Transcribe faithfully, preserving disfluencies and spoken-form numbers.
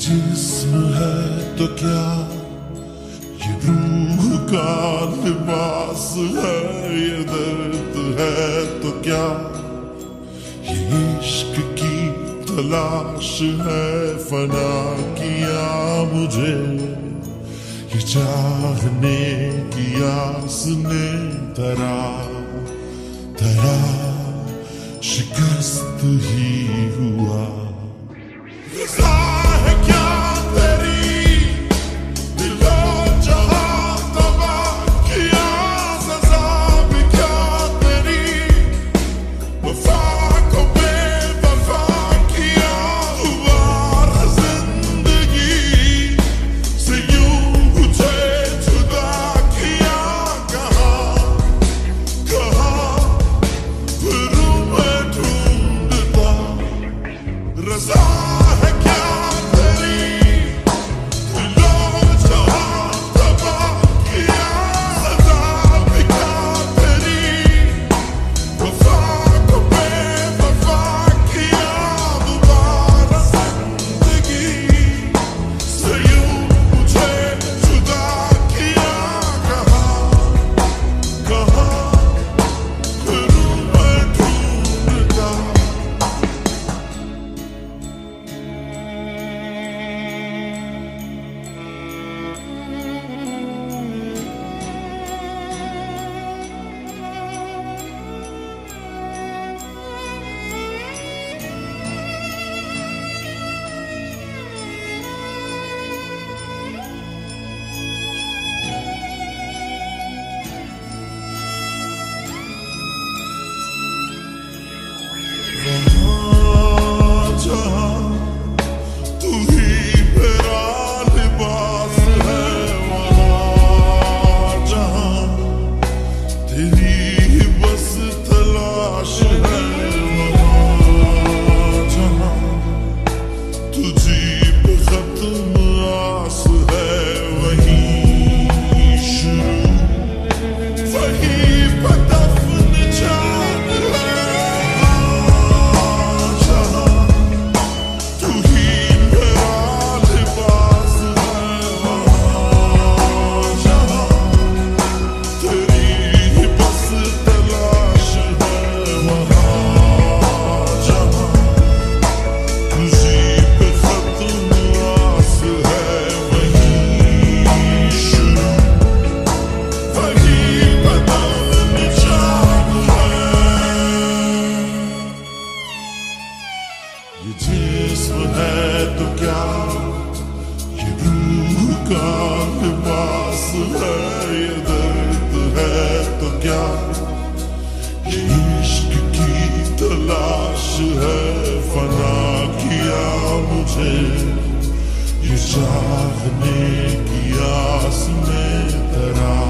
जिस्म है तो क्या, ये रूह का लिबास है, ये दर्द है तो क्या, ये इश्क की तलाश है, फना किया मुझे ये चाहने की आस ने तरा तरा शिकस्त ही हुआ। ये जिस्म है तो क्या, ये रूह का लिबास है, ये दर्द है तो क्या, ये इश्क की तलाश है, फना किया मुझे ये चाहने की आस में तरा।